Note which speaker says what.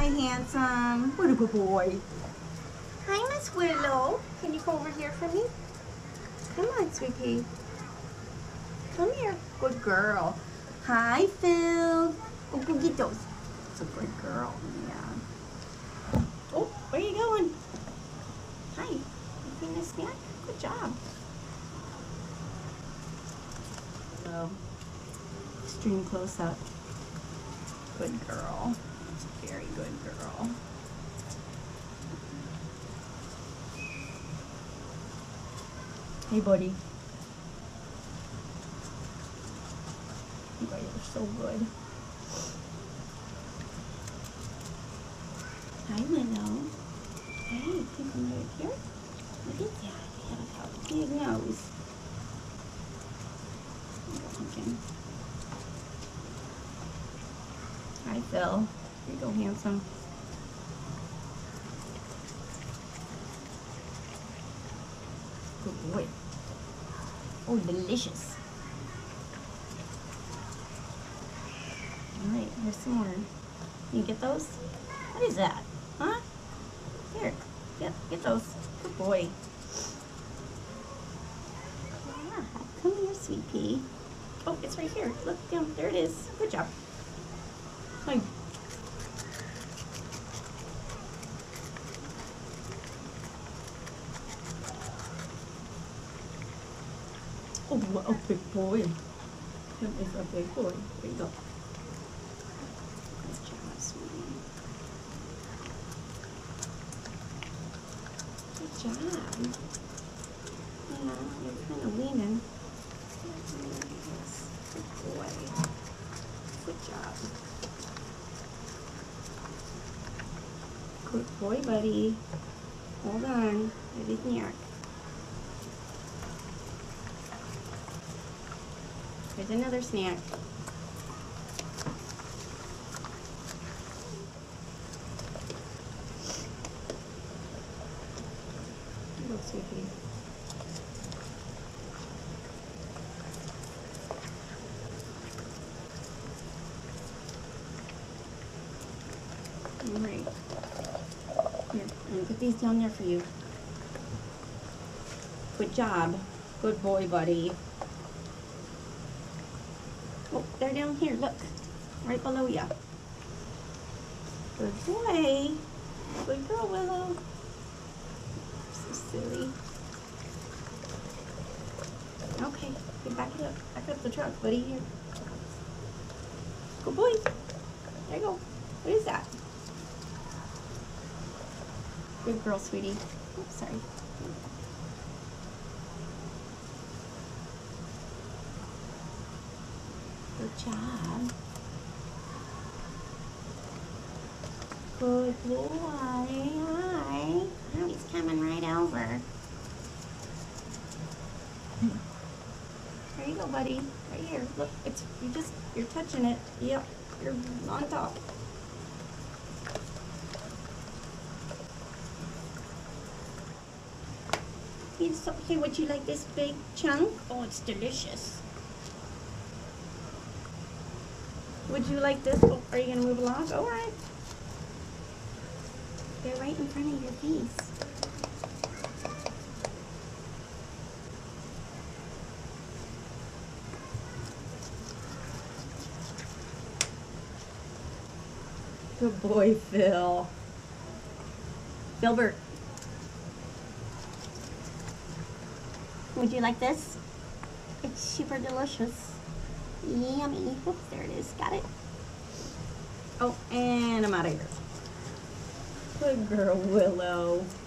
Speaker 1: Hi, handsome. What a good boy. Hi, Miss Willow. Can you come over here for me? Come on, sweetie. Come here. Good girl. Hi, Phil. Oh, go get those. It's a good girl. Yeah. Oh, where are you going? Hi. You feeding a snack? Good job. Hello. Extreme close up. Good girl. Very good girl. Hey, buddy. You guys are so good. Hi, Willow. Hey, can you come right here? Look at that. You have a big nose. Okay. Hi, Phil. Here you go, handsome. Good boy. Oh, delicious. All right, here's some more. You get those? What is that? Huh? Here, get those. Good boy. Yeah, come here, sweet pea. Oh, it's right here. Look down. There it is. Good job. Hi. Oh, what a big boy. That is a big boy. There you go. Good job, sweetie. Good job. Yeah, you're kind of leaning. Yes, good boy. Good job. Good boy, buddy. Hold on. Everything here. Here's another snack. Look, sweetie. All right. Here, I'm gonna put these down there for you. Good job. Good boy, buddy. Oh, they're down here. Look, right below you. Good boy. Good girl, Willow. So silly. Okay, get back it up. Back up the truck, buddy. Here. Good boy. There you go. What is that? Good girl, sweetie. Oops, sorry. Good job. Good boy. Hi. Oh, he's coming right over. There you go, buddy. Right here. Look, you're touching it. Yep, you're on top. Okay, would you like this big chunk? Oh, it's delicious. Would you like this? Oh, are you going to move along? All right. They're right in front of your face. Good boy, Phil. Filbert. Would you like this? It's super delicious. Yummy. Oops, there it is. Got it. Oh, and I'm out of here. Good girl, Willow.